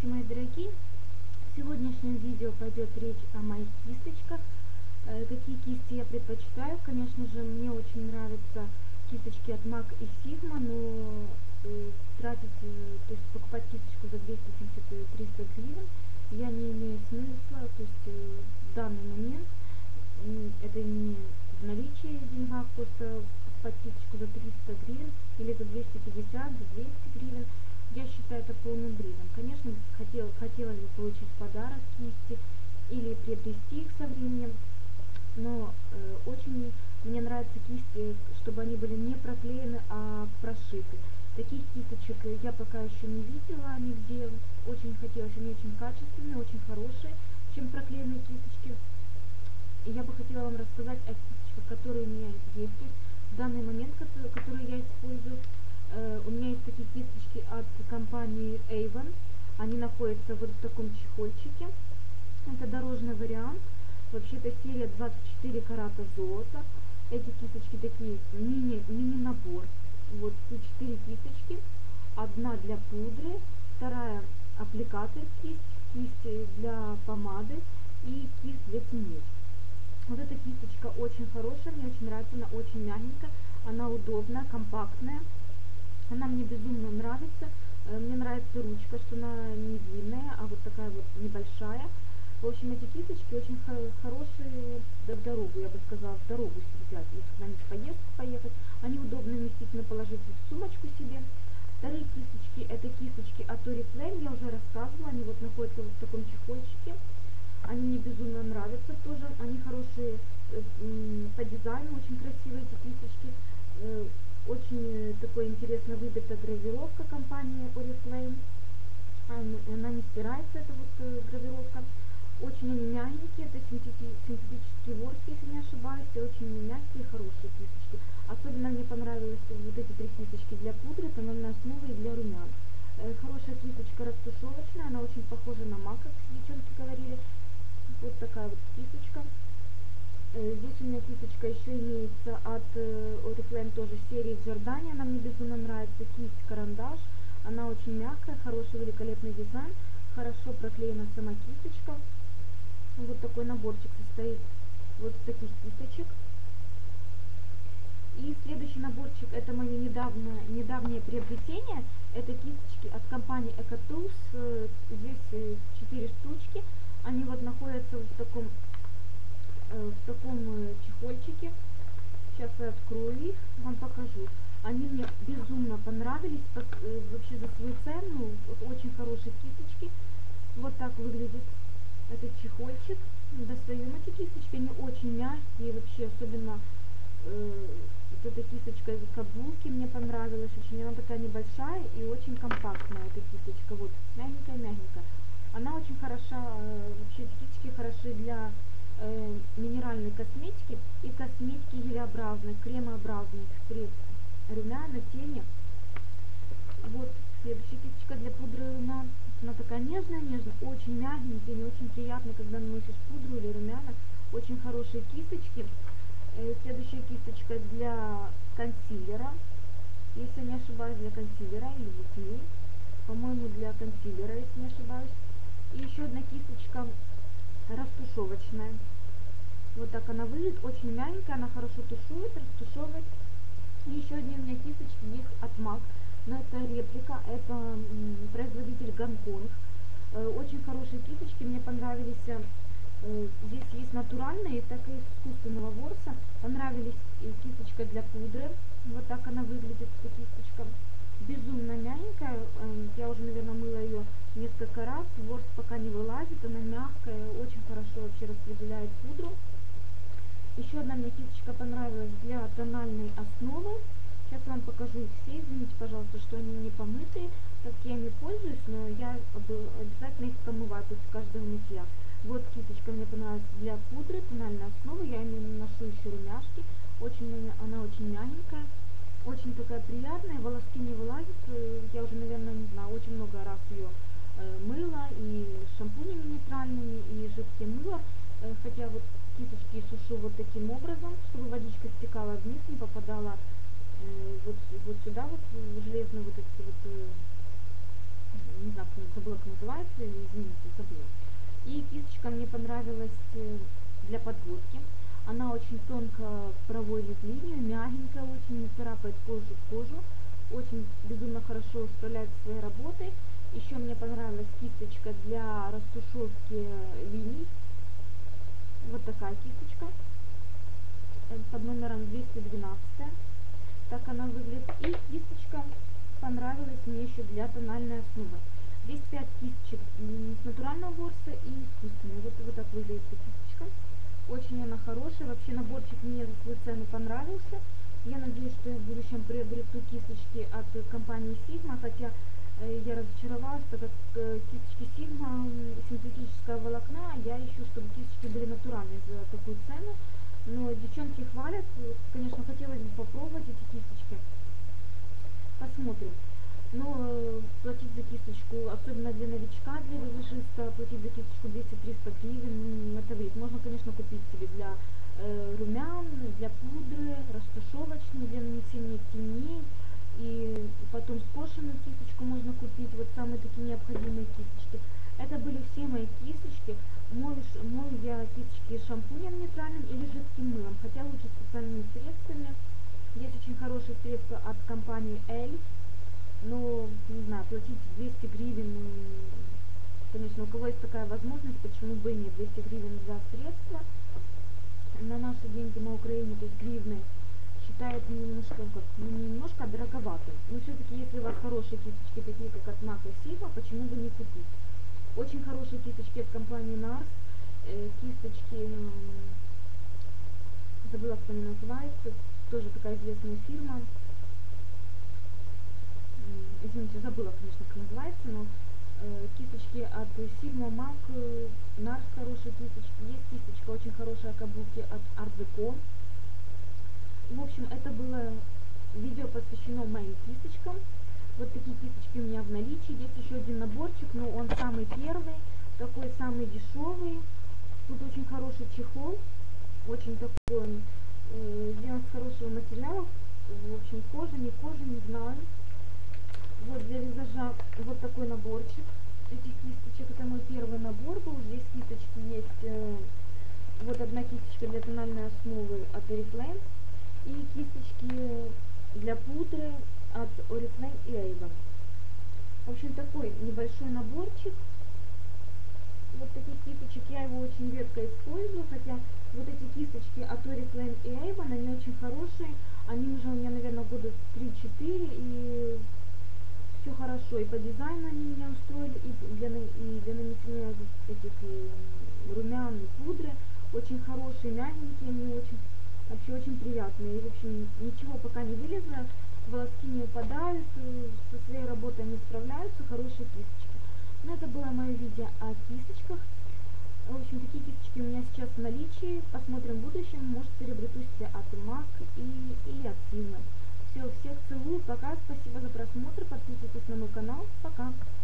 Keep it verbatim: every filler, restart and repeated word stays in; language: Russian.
Здравствуйте, мои дорогие! В сегодняшнем видео пойдет речь о моих кисточках. Э, какие кисти я предпочитаю? Конечно же, мне очень нравятся кисточки от мак и Sigma, но э, тратить, э, то есть покупать кисточку за двести семьдесят — триста гривен я не имею смысла. То есть э, в данный момент э, это не в наличии деньгах, просто покупать кисточку за триста гривен или за двести пятьдесят, за двести гривен. Я считаю это полным бредом. Конечно, хотел, хотелось бы получить в подарок кисти или приобрести их со временем, но э, очень мне нравятся кисти, чтобы они были не проклеены, а прошиты. Таких кисточек я пока еще не видела нигде. Очень хотелось, они очень качественные, очень хорошие, чем проклеенные кисточки. И я бы хотела вам рассказать о кисточках, которые у меня есть. То есть в данный момент, которые я использую. У меня есть такие кисточки от компании Avon. Они находятся вот в таком чехольчике. Это дорожный вариант. Вообще-то серия двадцать четыре карата золота. Эти кисточки такие мини, мини-набор. Вот четыре кисточки. Одна для пудры, вторая аппликатор кисть, кисть для помады и кисть для теней. Вот эта кисточка очень хорошая, мне очень нравится, она очень мягенькая, она удобная, компактная. Она мне безумно нравится. Мне нравится ручка, что она не длинная, а вот такая вот небольшая. В общем, эти кисточки очень хорошие в дорогу, я бы сказала, в дорогу взять, если куда-нибудь в поездку поехать. Они удобно вместительно положить в сумочку себе. Вторые кисточки, это кисточки от Oriflame, я уже рассказывала, они вот находятся вот в таком чехольчике. Они мне безумно нравятся тоже, они хорошие по дизайну, очень красивые эти кисточки. Очень такой интересно выбита гравировка компании Oriflame. Она не стирается, эта вот гравировка. Очень они мягенькие, это синтетический ворс, если не ошибаюсь, и очень мягкие, хорошие кисточки. Особенно мне понравились вот эти три кисточки для пудры, тональной основы и для румян. Хорошая кисточка растушевочная, она очень похожа на мак, как девчонки говорили. Вот такая вот кисточка. Здесь у меня кисточка еще имеется от Oriflame, тоже серии Giordani, она мне безумно нравится, кисть карандаш, она очень мягкая, хороший великолепный дизайн, хорошо проклеена сама кисточка. Вот такой наборчик состоит вот из таких кисточек. И следующий наборчик, это мое недавнее, недавнее приобретение, это кисточки от компании EcoTools, здесь четыре штучки, они вот находятся вот в таком в таком чехольчике. Сейчас я открою их, вам покажу. Они мне безумно понравились, вообще за свою цену, очень хорошие кисточки. Вот так выглядит этот чехольчик. Достаем эти кисточки, они очень мягкие, вообще особенно э, вот эта кисточка из каблуки мне понравилась очень. Она такая небольшая и очень компактная, эта кисточка, вот мягенькая-мягенькая. Она очень хороша, вообще эти кисточки хороши для Э, минеральной косметики и косметики гелеобразной, кремообразной, средств, румяна, тени. Вот следующая кисточка для пудры румян. Она такая нежная-нежная, очень мягенькая, не очень приятно, когда наносишь пудру или румяна. Очень хорошие кисточки. Э, следующая кисточка для консилера, если не ошибаюсь, для консилера или для теней. По-моему, для консилера, если не ошибаюсь. И еще одна кисточка растушевочная. Вот так она выглядит, очень мягенькая, она хорошо тушует, растушевывает. И еще одни у меня кисточки есть от мак, но это реплика, это м, производитель Гонконг. Э, очень хорошие кисточки, мне понравились. Э, здесь есть натуральные, так и искусственного ворса. Понравились и кисточка для пудры. Вот так она выглядит, эта кисточка. Безумно мягенькая, я уже, наверное, мыла ее несколько раз, ворс пока не вылазит, она мягкая, очень хорошо вообще распределяет пудру. Еще одна мне кисточка понравилась для тональной основы. Сейчас вам покажу их все, извините, пожалуйста, что они не помытые, так я ими пользуюсь, но я обязательно их промываю после каждого мытья. Вот кисточка мне понравилась для пудры, тональной основы, я ими наношу еще румяшки, очень, она очень мягенькая. Очень такая приятная, волоски не вылазят. Я уже, наверное, не знаю, очень много раз ее э, мыла и шампунями нейтральными, и жидким мылом. Э, хотя вот кисточки сушу вот таким образом, чтобы водичка стекала вниз, не попадала э, вот, вот сюда, вот в железную вот эти вот э, не знаю, как, забыла, как называется, извините, забыла. И кисточка мне понравилась э, для подводки. Она очень тонко проводит линию, мягенькая, очень не царапает кожу в кожу. Очень безумно хорошо справляется со своей работой. Еще мне понравилась кисточка для растушевки линий. Вот такая кисточка под номером двести двенадцать. Так она выглядит. И кисточка понравилась мне еще для тональной основы. Здесь пять кисточек с натурального ворса и искусственной. Вот, вот так выглядит эта кисточка. Очень она хорошая. Вообще наборчик мне за свою цену понравился. Я надеюсь, что я в будущем приобрету кисточки от компании Sigma, хотя э, я разочаровалась, так как э, кисточки Sigma синтетического волокна, я ищу, чтобы кисточки были натуральные за такую цену. Но девчонки хвалят, конечно, хотелось бы попробовать эти кисточки. Посмотрим. Но э, платить за кисточку, особенно для новичка, для визажиста, платить за кисточку двести-триста гривен, ну, это вред. Можно, конечно, купить себе для э, румян, для пудры, растушевочную, для нанесения теней. И потом скошенную кисточку можно купить, вот самые такие необходимые кисточки. Это были все мои кисточки. Мою, мою я кисточки шампунем нейтральным или жидким мылом, хотя лучше специальными средствами. Есть очень хорошие средства от компании Эльф. Но, не знаю, платить двести гривен, конечно, у кого есть такая возможность, почему бы и нет, двести гривен за средства. На наши деньги на Украине, то есть гривны, считают немножко, как, ну, немножко дороговатым. Но все-таки, если у вас хорошие кисточки, такие как от Mac и Sigma, почему бы не купить? Очень хорошие кисточки от компании Nars, э, кисточки, э, забыла, как они называются, тоже такая известная фирма. Извините, забыла, конечно, как называется, но э, кисточки от Sigma, Mac, э, Nars хорошие кисточки. Есть кисточка очень хорошая каблуки от Art Deco. В общем, это было видео посвящено моим кисточкам. Вот такие кисточки у меня в наличии. Есть еще один наборчик, но он самый первый, такой самый дешевый. Тут очень хороший чехол, очень такой, э, сделан с хорошего материала. В общем, кожа, не кожа, не знаю. Вот для визажа вот такой наборчик этих кисточек. Это мой первый набор был. Здесь кисточки есть. Э, вот одна кисточка для тональной основы от Oriflame. И кисточки для пудры от Oriflame и Avon. В общем, такой небольшой наборчик. Вот таких кисточек я его очень редко использую. Хотя вот эти кисточки от Oriflame и Avon, они очень хорошие. Они уже у меня, наверное, года три-четыре. И все хорошо, и по дизайну они меня устроили, и для, и для нанесения этих э, румян и пудры. Очень хорошие, мягенькие, они очень, вообще очень приятные. И, в общем, ничего пока не вылезло, волоски не упадают, со своей работой они справляются, хорошие кисточки. Но это было мое видео о кисточках. В общем, такие кисточки у меня сейчас в наличии. Посмотрим в будущем, может, приобрету себе от Mac и, или от Sigma. Все, всех целую, пока, спасибо за просмотр, подписывайтесь на мой канал, пока.